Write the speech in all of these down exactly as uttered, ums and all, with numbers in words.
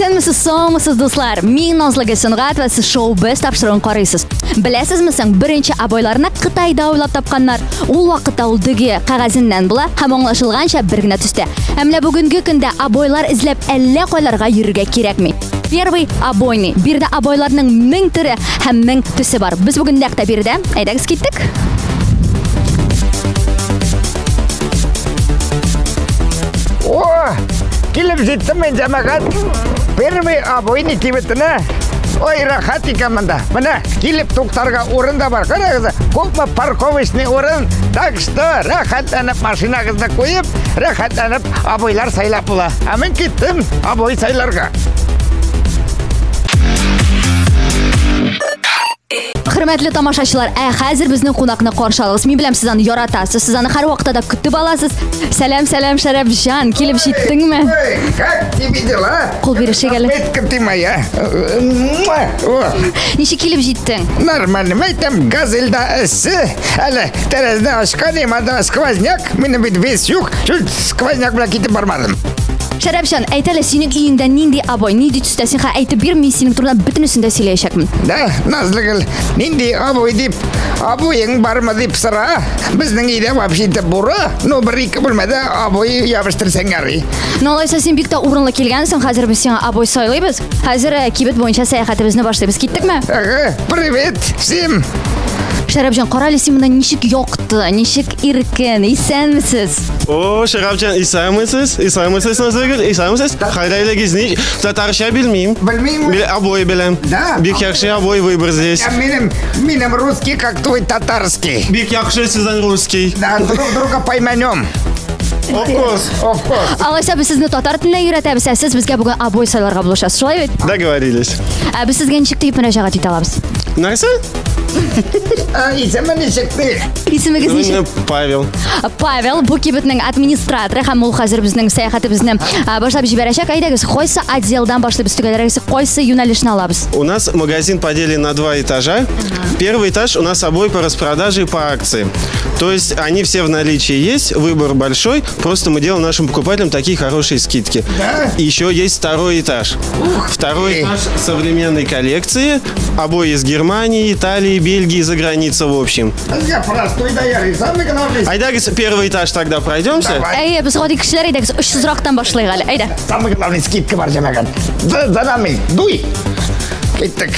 Исәнмесез, саумысыз, дуслар. Мин Назлыгы Сөнгать ва сез шоу-без тапшыруын карыйсыз. Беләсезме соң, беренче абойларны Кытайда уйлап тапканнар. Ул вакытта ул дөге кагазыннан була һәм аңлашылганча бер генә төстә. Әмма бүгенге көндә абойлар эзләп әллә кайларга йөрергә кирәкми. Первый обойный. Бирдә абойларның мең төре һәм мең төсе бар. Без бүген нәкъ тә бирдә. Әйдәгез киттек. О, килеп җиттем мен җәмәгать. Первый обойный кибетенә. Ой, рахат икән монда. Менә килеп туктарга урын да бар. Карагыз, күпме парковочный урын. Так что рахатланып машинагызны куеп, рахатланып абойлар сайлап була. Ә мен киттем абой сайларга. Хөрмәтле тамашачылар, ә хәзер безнең кунакны каршы алыгыз. Мин беләм, сез аны яратасыз, сез аны һәр вакытта да көтеп аласыз. Сәлам, сәлам, Шәрәфҗан, килеп җиттеңме? Как тебе дела? Кул бирешек әле. Метка ты моя. Ничек килеп җиттең? Нормально, мәйтәм, газельда эссе. Әле тәрәзне ачкан, имада сквозняк. Минем бит вес юк. Чуть сквозняк белән китеп бармадым. Шәрәфҗан, әйт әле, синең өеңдә нинди абой, нинди төстәсең? Ха, әйтеп бир, мин синең турында бөтенесен дә сөйләячәкмен. Да, Назлыгыл, нинди абой дип, абоең бармы дип сора. Безнең өйдә вообще-то бура, но бер-ике бүлмәдә абой ябыштырсаң ярый. Ну, алайса син бик тә урынлы килгәнсең. Хәзер без сиңа абой сайлыйбыз. Хәзер кибет буенча сәяхәтебезне башлыйбыз. Киттекме? Ага, привет всем. Шәрәфҗан, карале, син монда ничек якты, ничек иркен, исәнмесез? О, Шәрәфҗан, исәнмесез? Исәнмесез, Назлыгыл, исәнмесез? Кайдагыз ни? Татарча белмим. Белмим. Обои беләм. Да. Бик яхшы обой выбор здесь. Минем, минем русский, как твой татарский. Бик яхшы сезнең русский. Да, друг друга поймем. Of course. Of course. Алайса без сезне татар телендә өйрәтәбез, ә сез безгә бүген абой сайларга булышасыз. Шулай бит? Договорились. Ә без сезгә ничек дип мөрәҗәгать итә алабыз? Нәрсә? Исеме ничек ти? Исемегез ничек? Павел. Павел, бу кибетнең администраторы һәм ул хәзер безнең сәяхәтебезне башлап җибәрәчәк. Әйдәгез, кайсы отделдан башлыйбыз түгәләргез, кайсы юнәлешне алабыз? У нас магазин поделен на два этажа. Первый этаж у нас обои по распродаже и по акции. То есть они все в наличии есть, выбор большой, просто мы делаем нашим покупателям такие хорошие скидки. Да? Еще есть второй этаж. Второй этаж современной коллекции, обои из Германии, Италии, Бельгии, за границей в общем. Я простой доярый, самый главный. Айдагыз, первый этаж тогда пройдемся. Әйе, без гади кешеләр идек, өч йөз рактан башлыйк әле. Әйдә. Самый главный скидка бар җәмәгать. За, за нами, дуй. Киттек.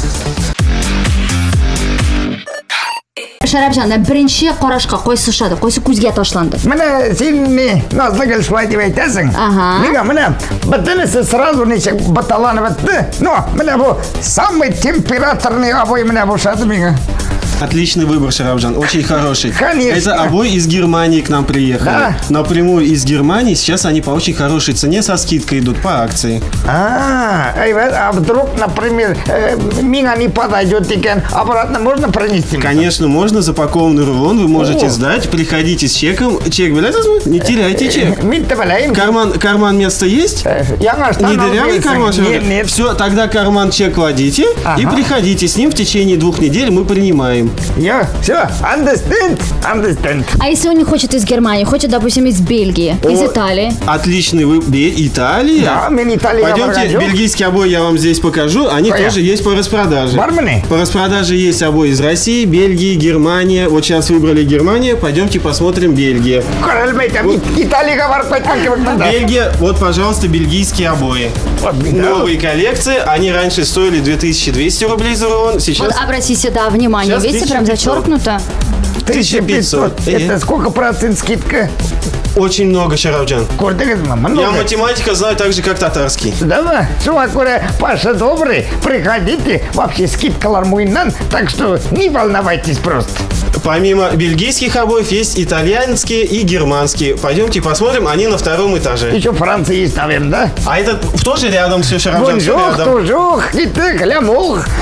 Шәрәфҗан, беренче карашка кайсы ошады, кайсы күзгә ташланды? Менә син ни, Назлыгыл, шулай дип әйтәсең. Ага. Нигә менә бөтенесе сразу ничек баталанып бетте. Но менә бу самый температурный обой менә бу шады миңа. Отличный выбор, Шәрәфҗан, очень хороший. Конечно. Это обои из Германии к нам приехали. Да? Напрямую из Германии. Сейчас они по очень хорошей цене со скидкой идут по акции. А, а вдруг, например, миңа не подойдет икән, обратно можно пронести? Конечно, можно. Запакованный рулон вы можете О. сдать. Приходите с чеком. Чек, беләсезме? Не теряйте чек. Мин беләем. Карман, карман место есть? Яңаштан Не дырявый карман? Нет, нет. Все, тогда карман чек кладите и Ага. приходите с ним в течение двух недель. Мы принимаем. Я, все, understand, understand. А если он не хочет из Германии, хочет, допустим, из Бельгии, из О, Италии? Отличный выбор. Италия. Да, мен Италия. Пойдемте, бельгийский обои я вам здесь покажу. Они Понятно. тоже есть по распродаже. Бармены? По распродаже есть обои из России, Бельгии, Германия. Вот сейчас выбрали Германию. Пойдемте посмотрим Бельгия. Италия говорит, как Бельгия, вот, пожалуйста, бельгийские обои. Новые коллекции. Они раньше стоили две тысячи двести рублей за рулон. Сейчас Вот обратите сюда внимание, Сейчас видите, прям зачеркнуто. тысяча пятьсот. Это сколько процент скидка? очень много, Шәрәфҗан. Көрдіңіз ме? Я математика знаю так же, как татарский. Да, шуңа күрә, Паша добрый, приходите, вообще скидкалар муйнан, так что не волновайтесь просто. Помимо бельгийских обоев есть итальянские и германские. Пойдемте посмотрим, они на втором этаже. Еще Франция есть, наверное, да? А этот тоже рядом все, Шәрәфҗан, все Бонжур, рядом. тужур, китек, лямур.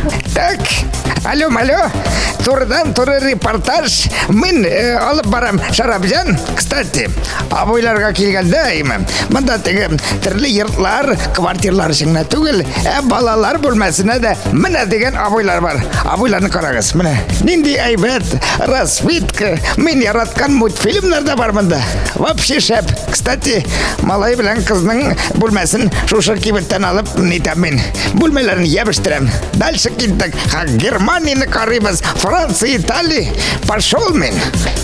Так, алло, алло, турдан туры репортаж. Мен э, алып барам Шарапжан. Кстати, абойларга килгәндә имем. Монда теге төрле йортлар, квартирлар шыңна түгел, ә балалар бүлмәсенә дә менә дигән абойлар бар. Абойларны карагыз, менә. Нинди әйбәт, разведка. Мен яраткан мультфильмнарда бар монда. Вообще шәп. Кстати, малай белән кызның бүлмәсен шушы кибеттән алып нитәм мин. Бүлмәләрен ябыштырам. Дальше киттек. Ха, Германияны карыйбыз. Франция, Италия. Пошел мен.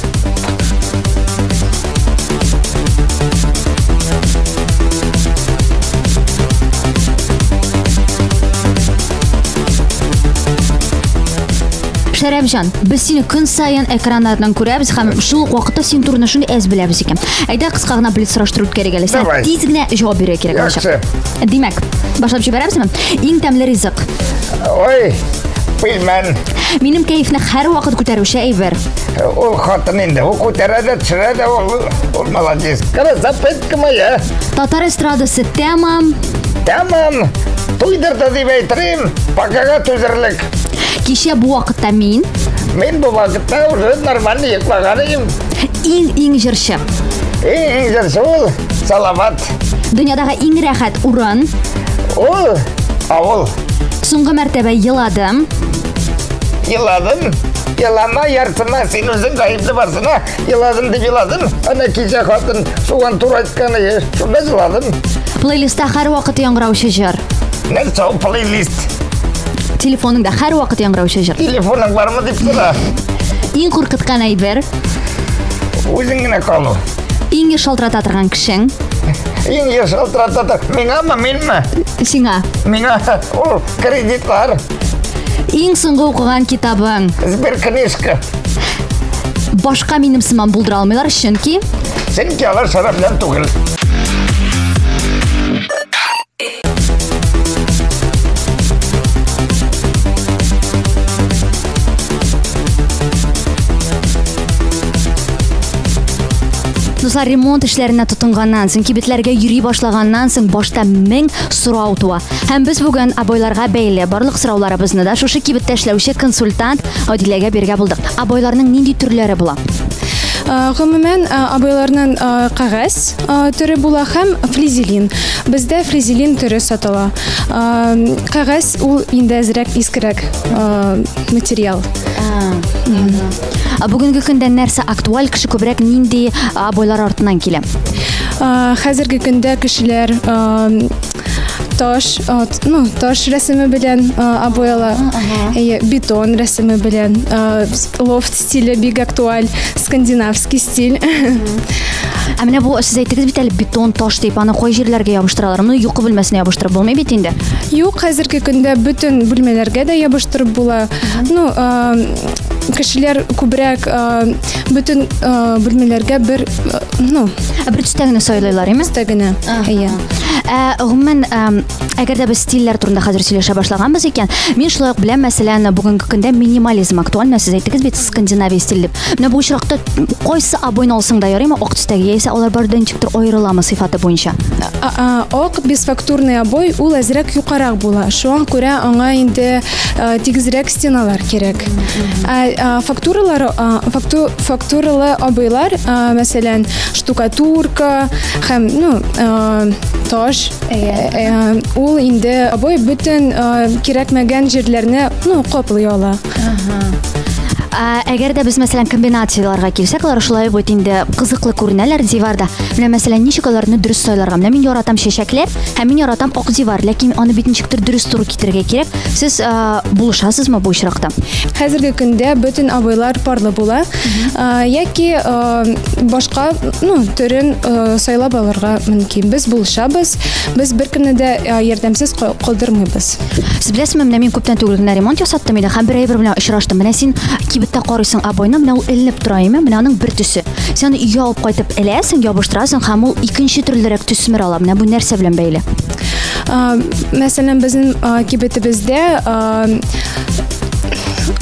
Шәрәпҗан, без сине көн сайын экраннардан күрәбез һәм шул ук вакытта син турында шундый әз беләбез икән. Әйдә кыска гына блиц сораштыру үткәрергә әле. Син тиз генә җавап бирә кирәк булачак. Димәк, башлап җибәрәбезме? Иң тәмле ризык. Ой, bilmem. Минем кәефне һәр вакыт күтәрүче әйбер. Ул хатын инде, ул күтәрә дә, төшерә дә, ул молодец. Красавчик моя. Татар эстрадасы тәмам. Тәмам. Туйдырды дип әйтерим, пакага түзерлек. Кичә бу вакытта мин Мен бу вакытта уже нормально йоклаган идем. Иң-иң җырчы. Иң җырчы ул Салават. Дөньядагы иң рәхәт урын. Ул авыл. Соңгы мәртәбә еладым. Еладым. Елама ярсына, син үзең гаепле барсына. Еладым дип еладым. Ана кичә хатын суган тур айтканы, шунда еладым. Плейлистта һәр вакыт яңгыраучы җыр. Нәрсә ул плейлист? Телефоныңда һәр вакыт яңгыраучы җыр. Телефоның бармы дип сора. Иң куркыткан әйбер. Үзең генә калу. Иң шалтырата торган кешең. Иң шалтырата. Миңамы, минме? Сиңа. Миңа ул кредитлар. Иң соңгы укыган китабың. Сберкнижка. Башка минем сыман булдыра алмыйлар, чөнки Чөнки алар шарап белән түгел. Дуслар, ремонт эшләренә тотынганнан соң, кибетләргә йөри башлаганнан соң башта мең сорау туа. Һәм без бүген абойларга бәйле барлык сорауларыбызны да шушы кибеттә эшләүче консультант Адиләгә биргә булдык. Абойларның нинди төрләре була? Гомумән абойларның кагаз төре була һәм флизелин. Бездә флизелин төре сатыла. Кагаз ул инде әзрәк искерәк материал. Бүгенге көндә нәрсә актуаль, кеше күбрәк нинди абойлар артыннан килә? Хәзерге көндә кешеләр таш, ну, таш рәсеме белән абояла, бетон рәсеме белән, лофт стиле бик актуаль, скандинавский стиль. Ә менә бу сез әйтегез бит әле бетон, таш дип, аны кай җирләргә ябыштыралар? Моны юкы бүлмәсенә ябыштырып булмый бит инде. Юк, хәзерге көндә бөтен бүлмәләргә дә ябыштырып була. Ну, кешеләр күбрәк бөтен бүлмәләргә бер, ну, бер төстәгенә сайлайлар, име? Төстәгенә. Ия. Гомумән, әгәр дә без стильләр турында хәзер сөйләшә башлаганбыз икән, мин шулай ук беләм, мәсәлән, бүгенге көндә минимализм актуаль, сез әйтегез бит скандинавия стиль дип. Менә бу очракта кайсы абойны алсаң да ярыймы, ак төстәге, яисә алар бардан ничектер аерыламы сыйфаты буенча? Ак бесфактурный обой ул әзрәк юкарак була. Шуңа күрә аңа инде тигезрәк стеналар кирәк. Фактуралар, фактуралы абойлар, мәсәлән, штукатурка һәм, ну, таш, ул инде абой бөтен кирәкмәгән җирләрне, ну, каплый ала. Әгәр дә без мәсәлән комбинацияларга килсәк, алар шулай бит инде кызыклы күренәләр диварда. Менә мәсәлән, ничек аларны дөрес сайларга? Менә мин яратам чәчәкләр, һәм мин яратам ак дивар, ләкин аны бит ничектер дөрес туры китергә кирәк. Сез булышасызмы бу очракта? Хәзерге көндә бөтен абойлар парлы була, яки башка, ну, төрен сайлап алырга мөмкин. Без булышабыз, без беркемне дә ярдәмсез калдырмыйбыз. Сез беләсезме, менә мин күптән түгел генә ремонт ясаттым иде, һәм бер әйбер белән очраштым. Менә син кибеттә карыйсың абойны, менә ул эленеп тора име, менә аның бер төсе. Сен өйгә алып кайтып эләсең, ябыштырасың, һәм ул икенче төрлерәк төсмер ала. Менә бу нәрсә белән бәйле? Мәсәлән, безнең кибетебездә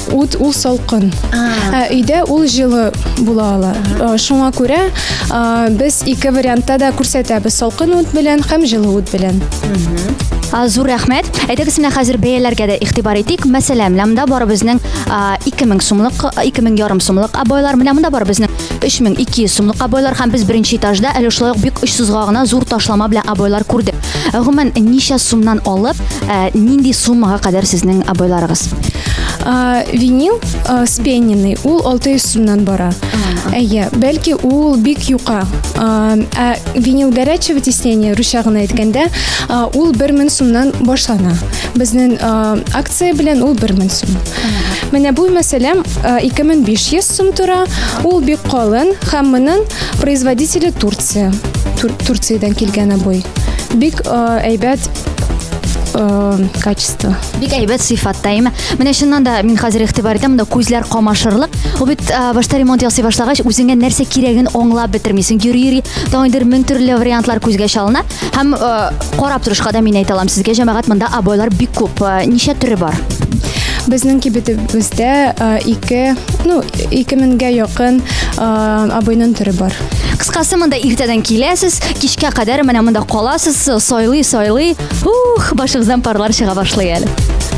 ут ул салкын. Ә өйдә ул җылы була ала. Шуңа күрә без ике вариантта да күрсәтәбез: салкын ут белән һәм җылы ут белән. Зур рәхмәт. Әйтегез, менә хәзер бәяләргә дә игътибар итик. Мәсәлән, монда бар безнең ике мең сумлык, ике мең ярым сумлык абойлар, менә монда бар безнең өч мең ике йөз сумлык абойлар һәм без беренче этажда әле шулай ук бик очсызга гына зур ташлама белән абойлар күрдек. Гомумән, ничә сумнан алып, нинди суммага кадәр сезнең абойларыгыз? Винил спенненный ул алты йөз сумнан бара. Әйе, бәлки ул бик юка. Ә винил горячее вытеснение русча гына әйткәндә, ул бер мең сумнан башлана. Безнең акция белән ул бер мең сум. Менә бу мәсәлән ике мең биш йөз сум тора. Ул бик калын һәм моның производителе Турция. Турциядән килгән абой. Бик әйбәт качество. Бик әйбәт сыйфаттаймы. Менә шуннан да мин хәзер игътибар итәм, монда күзләр камашырлык. Ул бит башта ремонт ясый башлагач, үзеңә нәрсә кирәген аңлап бетермисең. Йөри-йөри, тагындыр мең төрле вариантлар күзгә чалына. Һәм карап торышка да мин әйтә алам сезгә, җәмәгать, монда абойлар бик күп. Ничә төре бар? Безнең кибетебездә ике, ну, ике меңгә якын абойның төре бар. Кыскасы, монда иртәдән киләсез, кичкә кадәр менә монда каласыз, сайлый, сайлый. Ух, башыгыздан парлар чыга башлый әле.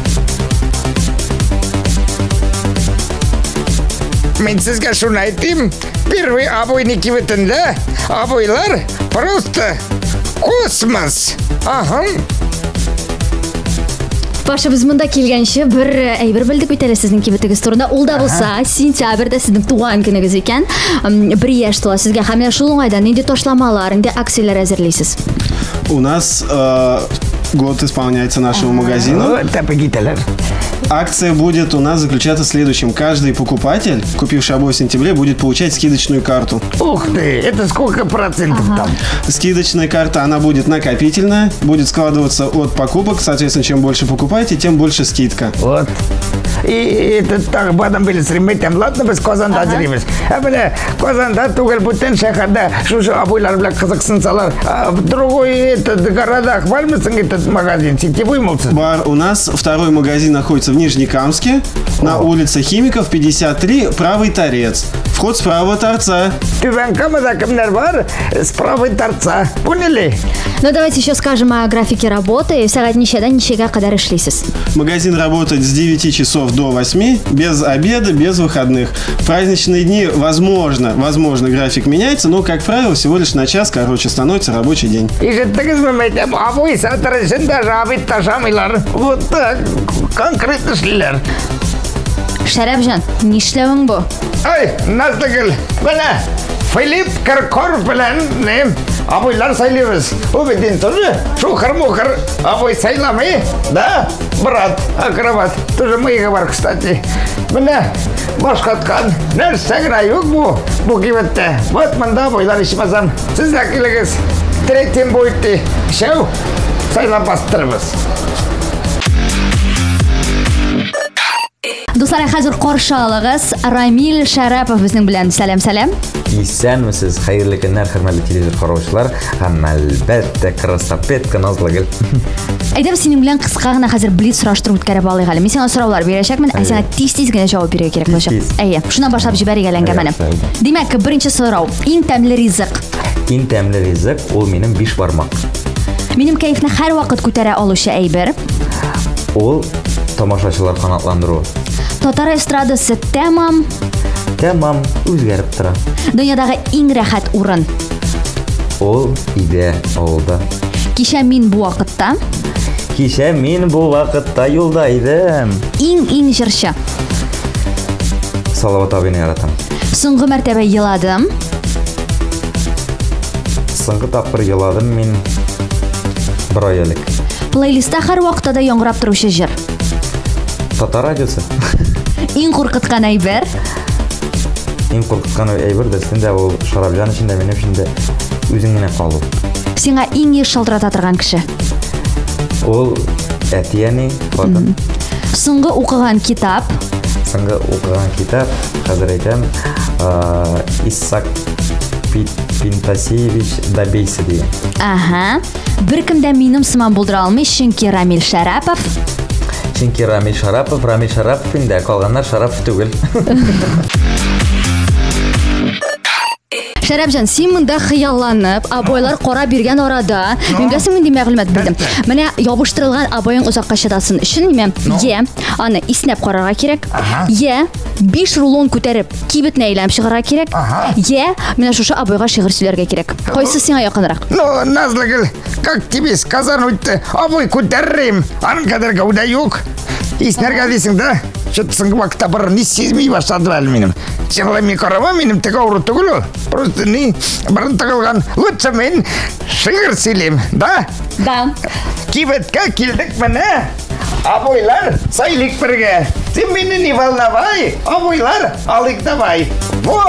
Мен сезгә шуны әйтим, первый обойный кибетендә абойлар просто космос. Ага. Башыбыз монда килгәнче бер әйбер белдек бит әле сезнең кибетегез турында. Ул да булса, сентябрьдә сезнең туган көнегез икән. Бер яшь тула сезгә. Һәм шул уңайда нинди ташламалар, нинди акцияләр әзерлисез? У нас э, год исполняется нашего магазина. Акция будет у нас заключаться в следующем. Каждый покупатель, купивший обои в сентябре, будет получать скидочную карту. Ух ты, это сколько процентов ага. там? Скидочная карта, она будет накопительная, будет складываться от покупок. Соответственно, чем больше покупаете, тем больше скидка. Вот. И это так, бадам были стремитем, ладно, без Казанда зримес. А бля, Казанда тугел бутен шахарда, шушу абуйлар бля казахстанцалар. А в другой этот городах вальмесен этот магазин, сетевой молодцы. Бар, у нас второй магазин находится в Нижнекамске, О. на улице Химиков, пятьдесят три, правый торец. Вход с правого торца. Тювенкамада камнер бар с правой торца. Поняли? Ну давайте еще скажем о графике работы. Сагат ничеда, ничега кадар ишлисез. Магазин работает с девяти часов до восьми, без обеда, без выходных. В праздничные дни возможно, возможно график меняется, но, как правило, всего лишь на час короче становится рабочий день. Вот так, конкретно шлер. Шәрәпҗан, нишләвең бу? Ай, Наздагыл, менә Филипп Киркоров белән абойлар сайлыйбыз. Ул бит тоже шухар-мухар абой сайламый, да? Брат, акробат, тоже мыйга бар, кстати. Менә башкаткан нәрсә генә юк бу, бу кибеттә. Вот монда абойлар ичмасам, сез дә килегез. Третьем будет шоу, сайлап бастырабыз. Дуслар, хәзер каршы алыгыз Рамил Шәрәпов безнең белән. Сәлам-сәлам. Исәнмесез, хәерле көннәр, хөрмәтле телевизор караучылар, һәм әлбәттә красавчик Назлагөл. Әйдәм, синең белән кыска гына хәзер блиц сораштыру үткәреп алыйк әле. Мин сиңа сораулар бирәчәкмен, ә сиңа тиз-тиз генә җавап бирергә кирәк булачак. Әйе, шуннан башлап җибәрик әле әңгәмәне. Димәк, беренче сорау: иң тәмле ризык. Иң тәмле ризык ул минем биш бармак. Минем кайфны һәр вакыт күтәрә алучы әйбер. Ул тамашачылар канатландыру. Татар эстрадасы тәмам. Тәмам үзгәреп тора. Дөньядагы иң рәхәт урын. Ул иде авылда. Кичә мин бу вакытта. Кичә мин бу вакытта юлда идем. Иң-иң җырчы. Салават абыйны яратам. Соңгы мәртәбә еладым. Соңгы тапкыр еладым мин бер ай элек. Плейлистта һәр вакытта да яңгырап торучы җыр. Татар радиосы. Иң куркыткан әйбер. Иң куркыткан әйбер дәстендә ул Шарабҗан өчен дә минем өчен дә үзең генә калу. Сиңа иң еш шалтырата торган кеше. Ул әтияне фатын. Соңгы укыган китап. Соңгы укыган китап, хәзер әйтәм, Исаак Пинтасевич Добейся дигән. Ага. Бер кем дә минем сыман булдыра алмый, чөнки Рамил Шәрәпов Чөнки Рамил Шарапов, Рамил Шарапов инде, калганнар Шарапов түгел. Шәрәпҗан, син монда хыялланып, абойлар кара биргән арада, миңа син нинди мәгълүмат бирдем. Менә ябыштырылган абоең озакка чыдасын өчен ниме? Е, аны иснәп карарга кирәк. Е, биш рулон күтәреп, кибетне әйләнеп чыгарга кирәк. Е, менә шушы абойга шигырь сөйләргә кирәк. Кайсы сиңа якынрак? Ну, Назлыгыл, как тебе сказануть-то? Обой күтәррим, аның кадәр гәүдә юк. Иснәргә дисең дә, чөтсең вакытта бер ни сизми башлады әле минем. Чынлап карама, минем теге авыру түгел. Просто ни барын тыгылган. Лучше мен шигырь сөйлим, да? Да. Кибеткә килдек менә. Абойлар, сайлык бергә. Син мине не волновай, абойлар, алык давай. Во!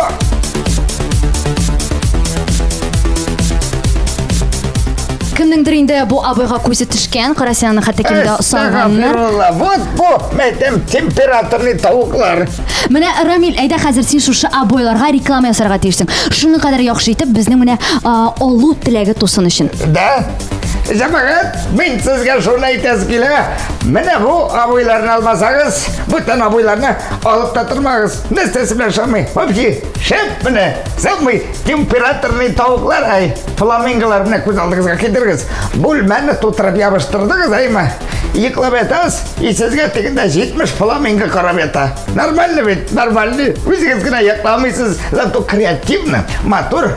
Кемнеңдер инде бу абойга күзе төшкән, карасяны хәтта кимдә санганнар. Вот бу, мәдәм температурный тавыклар. Менә Рамил, әйдә хәзер син шушы абойларга реклама ясарга тиешсең. Шуны кадәр яхшы итеп безнең менә алу теләге тусын өчен. Да? Җәмәгать, мин сезгә шуны әйтәс килә. Менә бу абойларны алмасагыз, бүтән абойларны алып та тормагыз. Нәрсәсе белән шамый? Вообще, шәп менә. Самый температурный тавыклар, ай, фламинголар менә күз алдыгызга китерегез. Бүлмәне тутырып ябыштырдыгыз, әйме? Йыклап ятасыз, и сезгә тегендә җитмеш фламинго карап ята. Нормально бит, нормально. Үзегез генә якламыйсыз, зато креативно, матур.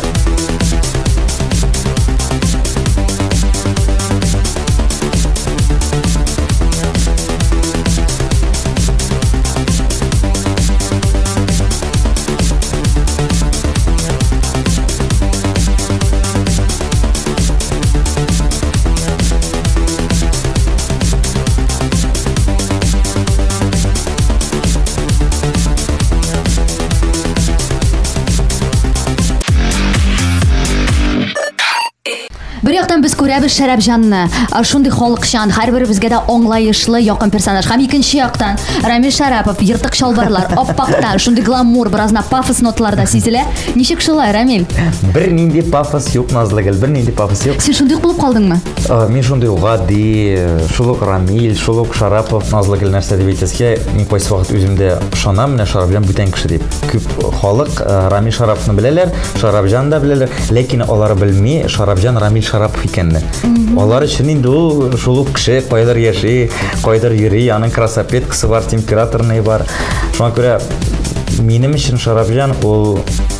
Бер яктан без күрәбез Шәрәпҗанны, шундый халыкчан, һәрберебезгә дә аңлаешлы, якын персонаж. Һәм икенче яктан Рамил Шарапов, йыртык чалбарлар, аппактан, шундый гламур, беразна пафос ноталарда сизелә. Ничек шулай, Рамил? Бер нинди пафос юк, Назлыгыл, бер нинди пафос юк. Син шундый булып калдыңмы? Мин шундый гади, шулык Рамил, шулык Шарапов, Назлыгыл нәрсә дип әйтәскә, мин кайсы вакыт үземдә ышанам, менә Шарапҗан бүтән кеше дип. Күп халык Рамил Шараповны беләләр, Шарапҗан да беләләр, ләкин алар белми Шарапҗан Рамил Шарапов икәнне. Алар өчен инде ул шул кеше кайдар яши, кайдар йөри, аның красаветкасы бар, температурный бар. Шуңа күрә минем өчен Шарапҗан ул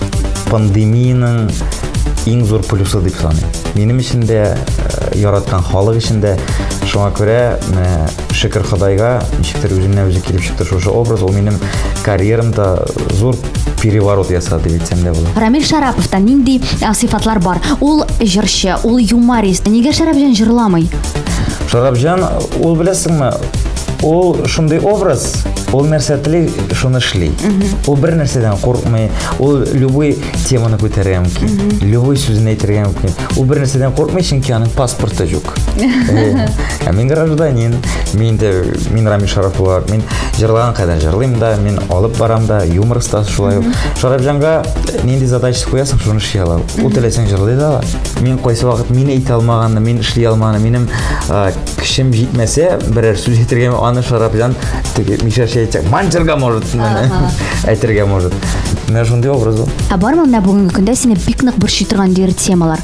пандемияның иң зур плюсы дип саныйм. Минем өчен дә яраткан халык өчен дә. Шуңа күрә шөкер Худайга, ничектер үзеннән үзе килеп чыкты шушы образ, ул минем карьерамда зур переворот ясады дип әйтсәм дә була. Рамил Шараповта нинди сыйфатлар бар? Ул җырчы, ул юморист. Нигә Шәрәпҗан җырламый? Шарапҗан, ул беләсеңме, ул шундый образ, ул нәрсә тели, шуны эшли. Ул бер нәрсәдән куркмый, ул любой теманы күтәрә мөмкин, любой сүзне әйтергә мөмкин. Ул бер нәрсәдән куркмый, чөнки аның паспорты юк. Ә мин гражданин, мин дә мин Рамил Шарапов, мин җырлаган кадәр җырлыйм да, мин алып барам да, юмор остасы шулай. Шарапҗанга нинди задача куясың, шуны эшли ала. Ул теләсәң җырлый да. Мин кайсы вакыт мин әйтә алмаганны, мин эшли алмаганы, минем кешем җитмәсә, берәр сүз әйтергә аны Шарапҗан теге мишәш әйтә, манчырга может, әйтергә может. Менә шундый образ ул. Ә бармы менә бүгенге көндә сине бик нык борчый торган дигән темалар?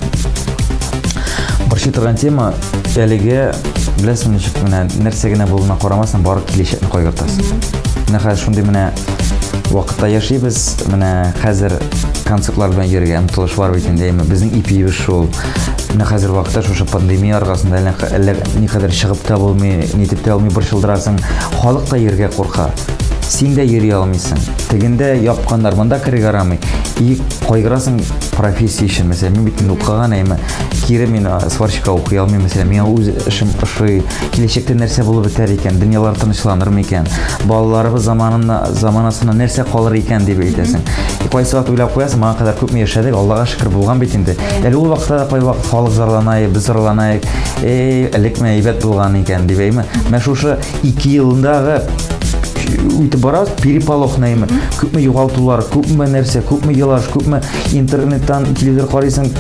Борчый торган тема әлегә беләсең ничек менә нәрсә генә булуына карамасын, бары киләчәкне кайгыртасың. Менә хәзер шундый менә вакытта яшибез, менә хәзер концертлар белән йөргән омтылыш бар бит инде, безнең ипибез шул. Менә хәзер вакытта шушы пандемия аркасында әллә никадәр чыгып та булмый, нитеп тә алмый борчылдырасың. Халык та йөргә курка. Син дә йөри алмыйсың. Тегендә япканнар, монда кирәк арамый. И кайгырасың профессия өчен. Мәсәлән, мин бит укыган әйме, кире мин сварщикка укый алмыйм. Мәсәлән, миңа үз эшем ошый, киләчәктә нәрсә булып бетәр икән, дөньялар тынычланырмы икән, балаларыбыз заманына, заманасына нәрсә калыр икән дип әйтәсең. И кайсы вакыт уйлап куясың, маңа кадәр күпме яшәдек, Аллага шөкер булган бит инде. Әле ул вакытта кай вакыт халык зарланай, без зарланайык, эй, элекме әйбәт булган икән дип әйме. Менә шушы ике елындагы үтеп барабыз, переполох нәйме, күпме югалтулар, күпме нәрсә, күпме елаш, күпме интернеттан, телевизор карыйсың,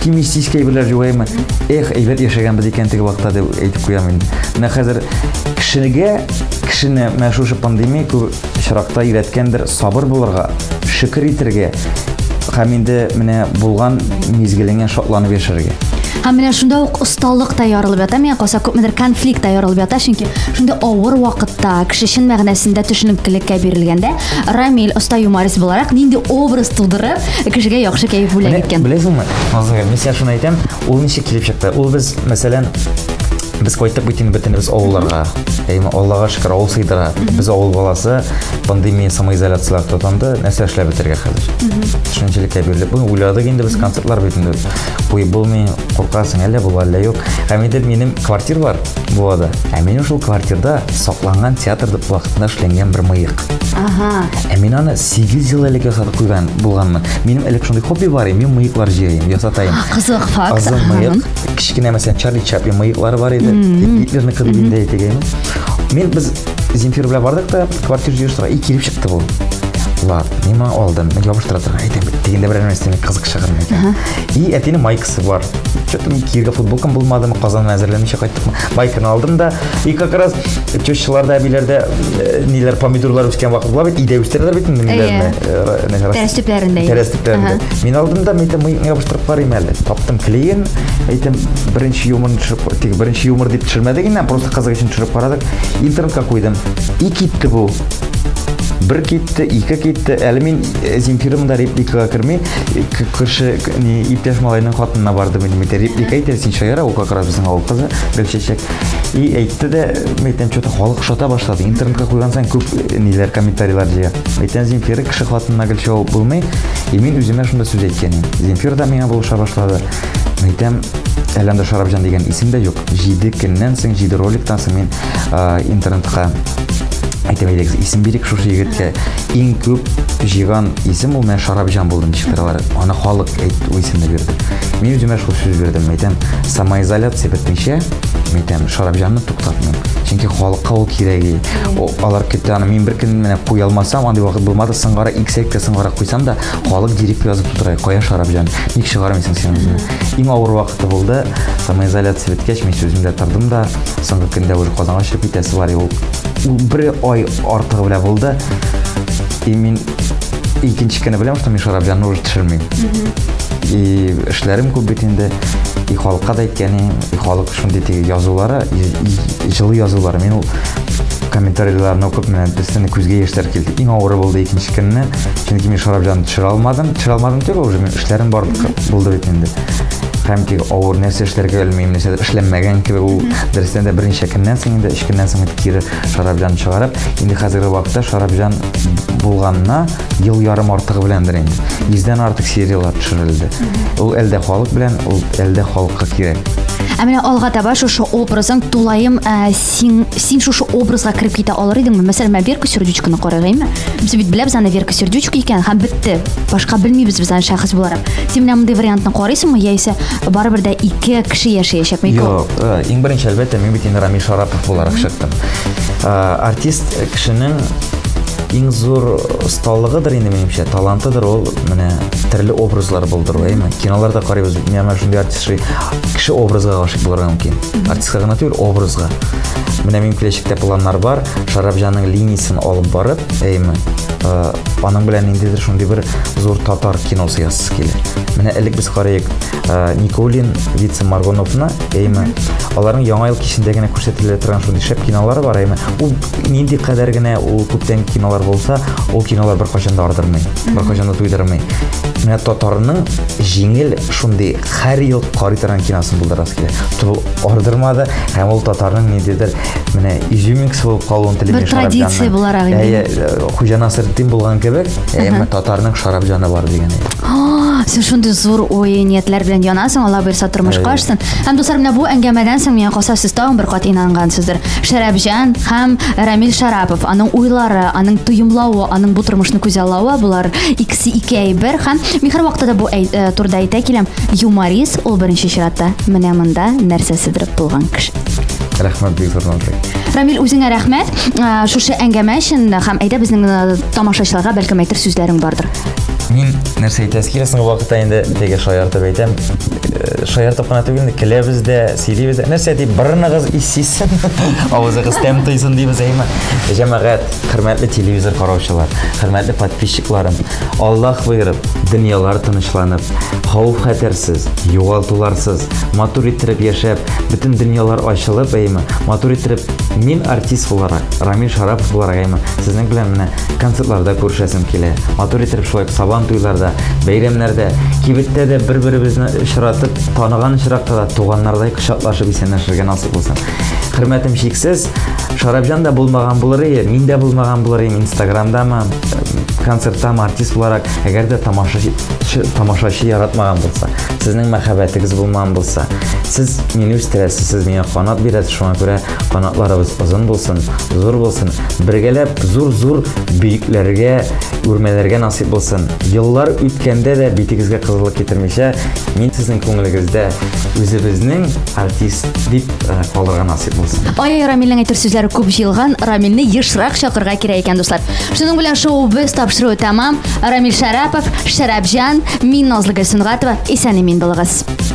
оптимистик әйберләр югаймы. Эх, әйбәт яшәгәнбез икән теге вакытта дип әйтеп куям инде. Менә хәзер кеше кешегә кешене менә шушы пандемия күп очракта өйрәткәндер сабыр булырга, шөкер итәргә һәм инде менә булган мизгелеңә шатланып яшәргә. Һәм менә шунда ук осталык та ярылып ята, миңа калса күпмедер конфликт та ярылып ята, чөнки шунда авыр вакытта, кеше чын мәгънәсендә төшенеклеккә бирелгәндә, Рамил оста юморист буларак нинди образ тудырып, кешегә яхшы кәеф бүләк иткән. Беләсеңме? Назгар, мен сиңа шуны әйтәм, ул ничек килеп чыкты? Ул без, мәсәлән, без кайтып битен бөтенебез авылларга. Әйме Аллага шөкер, авыл сыйдыра. Без авыл баласы пандемия самоизоляциялар тотанды, нәрсә эшләп бетергә хәзер. Шунчалык әберлек. Бу уйладык инде без концертлар битендә. Куй булмый, куркасың әллә бу әллә юк. Һәм инде минем квартир бар буада. Ә минем шул квартирда сакланган театрда вакытында эшләнгән бер мыек. Ага. Ә мин аны сигез ел элек ясатып куйган булганмын. Минем элек шундый хобби бар, мин мыеклар җыйм, ясатайм. Кызык факт. Азын мыек. Кичкенә мәсәлән Чарли Чаплин мыеклары бар иде. Гитлерны кыдыбында әйтегән. Мен біз Земфир белән бардык та квартира җыештыра, и килеп чыкты бу. Ла, мин алдым, ябыштыра торган әйтәм, дигәндә бер нәрсәне кызык шыгырмы икән. И әтине майкасы бар. Что-то киргә футболкам булмадымы, Казаннан әзерләнмичә кайттым. Майканы алдым да, и как раз чөчләрдә, биләрдә ниләр помидорлар үскән вакыт була бит, идә үстерәләр бит ниләрне. Тәрәс төпләрендә. Тәрәс төпләрендә. Мин алдым да, мәйтәм, майканы ябыштырып карыйм әле. Таптым клеен, әйтәм, беренче юморны төшереп, тик беренче юмор дип төшермәдек инде, просто кызык өчен төшереп карадык. Интернетка куйдым. И китте бу. Бер китте, ике китте. Әле мин Земфирым да репликага керми, кеше ни иптәш малайның хатынына барды, мин реплика әйтә, син шаяра, ул как раз безнең авыл кызы, Гөлчәчәк. И әйтте дә, мәйтәм, что-то халык шата башлады. Интернетка куйган сан күп ниләр, комментарийлар җыя. Мәйтәм, Земфира кеше хатынына Гөлчәү булмый, и мин үземә шунда сүз әйткәнем. Земфир да миңа булыша башлады. Мәйтәм, Әләндә Шарапҗан дигән исем дә юк. җиде көннән соң, җиде роликтан соң мин интернетка әйтәм, әйдәгез, исем бирик шушы егеткә. Иң күп җыйган исем ул менә Шарапҗан булды ничектер. Аны халык әйт, ул исемне бирде. Мин үземә шул сүз бирдем. Әйтәм, самоизоляция бетмичә, әйтәм, Шарапҗанны туктатмыйм. Чөнки халыкка ул кирәк. Алар көтә аны, мин бер көн менә куя алмасам, андый вакыт булмады, сыңгара иксәккә сыңгара куйсам да, халык директор язып тутыра. Кая Шарапҗан? Ник чыгармыйсың син үзеңне? Иң авыр вакыты булды. Самоизоляция беткәч, мин сүземдә тордым да, соңгы көндә уже Казанга чыгып китәсе бар. Ул бер ай артыгы белән булды. И мин икенче көне беләм, что мин Шарапҗанны уже төшермим. И эшләрем күп бит инде. И халыкка да әйткәнем, и халык шундый теге язулары, җылы язулары. Мин ул комментарийларны укып, менә төстән күзгә яшьләр килде. Иң авыры булды икенче көнне, чөнки мин Шарапҗанны төшерә алмадым. Төшерә алмадым түгел, уже мин эшләрем бар булды бит инде. Һәм тик авыр нәрсә эшләргә белмим, нәрсәдер эшләнмәгән кебек ул дөрестән дә берничә көннән соң инде, өч көннән соң кире Шарапҗанны чыгарып, инде хәзерге вакытта Шарапҗан булганна ел ярым артыгы беләндер инде. Йөздән артык сериялар төшерелде. Ул әлдә халык белән, ул әлдә халыкка кирәк. Ә менә алга таба шушы образың тулайым, син син шушы образга кирип китә алыр идеңме? Мәсәлән, мен Верка Сердючканы карагыйммы? Без бит беләбез аны Верка Сердючка икән, һәм битте. Башка белмибез без аны шәхес буларак. Син менә мондый вариантны карыйсыңмы, яисә барыбер дә ике кеше яшәячәкме? Юк, иң беренче әлбәттә мин бит инде Рамил Шарапов буларак чыктым. Артист кешенең иң зур осталыгыдыр инде минемчә, талантыдыр ул, менә төрле образлар булдыру, әйме? Киноларда карыйбыз, менә шундый артист кеше образга гашык булырга мөмкин. Артистка гына түгел, образга. Менә минем киләчәктә планнар бар, Шарапҗанның линиясын алып барып, әйме? Аның белән ниндидер шундый бер зур татар киносы ясасы килә. Менә элек без карыйк Николин, Вице Маргоновны, әйме? Аларның яңа ел кичендә генә күрсәтелә торган шундый шәп кинолары бар, әйме? Ул нинди кадәр генә ул күптән кинолар булса, ул кинолар бер качан да ардырмый, бер качан да туйдырмый. Менә татарның җиңел шундый һәр ел карый торган киносын булдырасы килә. Тул ардырмады, һәм ул татарның ниндидер менә изюминкасы булып калуын теләгән Шарапҗанның. Бер традиция буларак инде. Хуҗа Насретдин булган кебек, әйме татарның Шарапҗаны бар дигән. Син шундый зур ой ниятләр белән янасың, Алла бирсә тормышка ашсын. Һәм дуслар, менә бу әңгәмәдән соң миңа калса сез тагын бер кат инангансыздыр. Шарапҗан һәм Рамил Шарапов, аның уйлары, аның тоемлавы, аның бу тормышны күзаллавы, булар икесе ике әйбер. Һәм мин һәр вакытта да бу турда әйтә киләм, юморист ул беренче чиратта менә монда нәрсәседер булган кеше. Рәхмәт бик зур. Рамил, үзеңә рәхмәт. Шушы әңгәмә өчен һәм әйдә безнең тамашачыларга бәлкем әйтер сүзләрең бардыр. Мин нәрсә әйтәсе килә соңгы вакытта инде теге шаяртып әйтәм. Шаяртып кына түгел, көләбез дә, сөйлибез дә. Нәрсә дип борыныгыз иссисен, авызыгыз тәм тойсын дибез әйме. Җәмәгать, хөрмәтле телевизор караучылар, хөрмәтле подписчикларым, Аллаһ боерып, дөньялар тынычланып, хәүф-хәтәрсез, югалтуларсыз, матур иттереп яшәп, бөтен дөньялар ачылып әйме. Матур иттереп мин артист буларак, Рамил Шарапов буларак әйме. Сезнең белән менә концертларда күрешәсем килә. Матур иттереп шулай сабан туйларда, бәйрәмнәрдә, кибеттә дә бер-беребезне очратып, танаган очракта да туганнардай кочаклашып исәнләшергә насыйп булсын. Хөрмәтем шиксез. Шарапҗан да булмаган булыр иде, мин дә булмаган булыр идем Инстаграмдамы, концерттамы артист буларак, әгәр дә тамашачы тамашачы яратмаган булса, сезнең мәхәббәтегез булмаган булса, сез мине үстерәсез, сез миңа канат бирәсез, шуңа күрә канатларыбыз озын булсын, зур булсын, бергәләп зур-зур бөекләргә, үрмәләргә насыйп булсын. Еллар үткәндә дә битегезгә кызыллык китермичә, мин сезнең күңелегездә үзебезнең артист дип калырга насыйп булсын. Ай, Рамилнең әйтер сүзләре күп җыелган, Рамилне ешрак чакырга кирәк икән, дуслар. Шуның белән шоу без тапшыруы тәмам. Рамил Шарапов, Шарапҗан, мин Назлы Гөлсөнгатова, исән-имин булыгыз.